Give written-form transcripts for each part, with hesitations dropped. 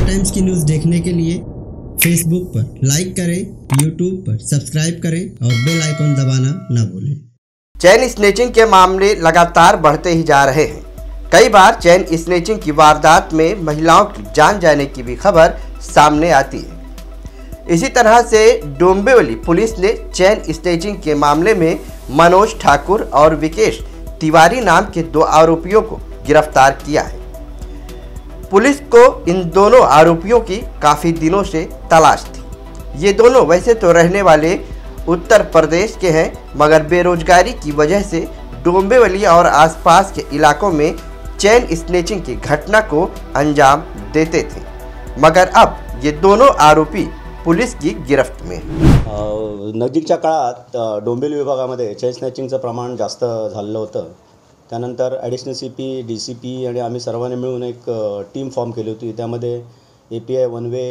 Times की news देखने के लिए फेसबुक पर लाइक करें, यूट्यूब पर सब्सक्राइब करें और बेल आइकन दबाना ना भूलें। चेन स्नेचिंग के मामले लगातार बढ़ते ही जा रहे हैं। कई बार चेन स्नेचिंग की वारदात में महिलाओं की जान जाने की भी खबर सामने आती है। इसी तरह से डोंबिवली पुलिस ने चेन स्नेचिंग के मामले में मनोज ठाकुर और विकेश तिवारी नाम के 2 आरोपियों को गिरफ्तार किया है। पुलिस को इन दोनों आरोपियों की काफ़ी दिनों से तलाश थी। ये दोनों वैसे तो रहने वाले उत्तर प्रदेश के हैं, मगर बेरोजगारी की वजह से डोंबिवली और आसपास के इलाकों में चेन स्नेचिंग की घटना को अंजाम देते थे, मगर अब ये दोनों आरोपी पुलिस की गिरफ्त में। नजीकच्या काळात डोंबिवली विभागामध्ये चेन स्नॅचिंगचं प्रमाण जास्त झालेलं होतं। त्यानंतर ॲडिशनल CP, DCP आणि आम्ही सर्वांनी मिळून एक टीम फॉर्म केली होती। त्यामध्ये API Vanve,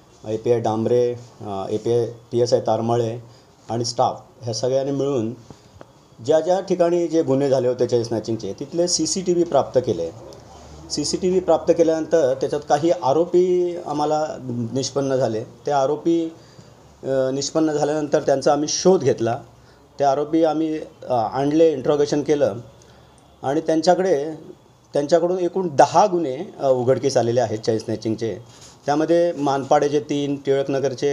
API Dambre, API PSI Taramale आणि स्टाफ ह्या सगळ्यांनी मिळून ज्या ज्या ठिकाणी जे गुन्हे झाले होते चेन स्नॅचिंगचे तिथले CCTV प्राप्त केले। CCTV प्राप्त केल्यानंतर त्याच्यात काही आरोपी आम्हाला निष्पन्न झाले। ते आरोपी निष्पन्न झाल्यानंतर त्यांचा आम्ही शोध घेतला। ते आरोपी आम्ही आणले, इंट्रोगेशन केलं आणि त्यांच्याकडून एकूण 10 गुन्हे उघडकीस आलेले आहेत चेन स्नॅचिंगचे। त्यामध्ये मानपाडेचे 3, टिळकनगरचे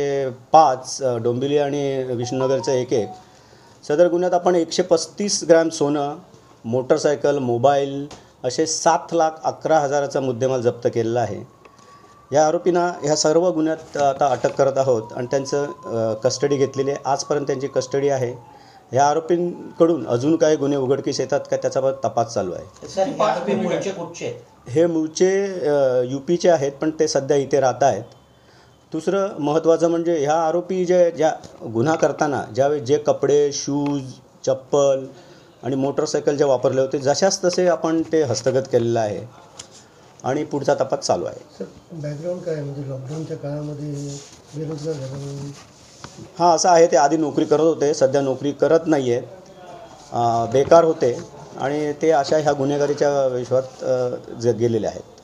5, डोंबिवली आणि विष्णुनगरचे 1-1। सदर गुन्ह्यात आपण 135 ग्रॅम सोनं, मोटरसायकल, मोबाईल असे 7,11,000चा मुद्देमाल जप्त केलेला आहे। या आरोपींना ह्या सर्व गुन्ह्यात आता अटक करत आहोत आणि त्यांचं कस्टडी घेतलेली आहे। आजपर्यंत त्यांची कस्टडी आहे। ह्या आरोपींकडून अजून काही गुन्हे उघडकीस येतात का त्याचा तपास चालू आहे। सर, हे आरोपी मूळचे कुठचे आहेत? हे मूळचे UPचे आहेत, पण ते सध्या इथे राहत आहेत। दुसरं महत्त्वाचं म्हणजे ह्या आरोपी ज्या गुन्हा करताना ज्यावेळी जे कपडे, शूज, चप्पल आणि मोटरसायकल जे वापरले होते जशाच तसे आपण ते हस्तगत केलेलं आहे आणि पुढचा तपास चालू आहे। सर, बॅकग्राऊंड काय म्हणजे लॉकडाऊनच्या काळामध्ये बेरोजगार झाल्यामुळे? हां, असं आहे। ते आधी नोकरी करत होते, सध्या नोकरी करत नाही आहेत, बेकार होते आणि ते अशा ह्या गुन्हेगारीच्या विश्वात गेलेले आहेत।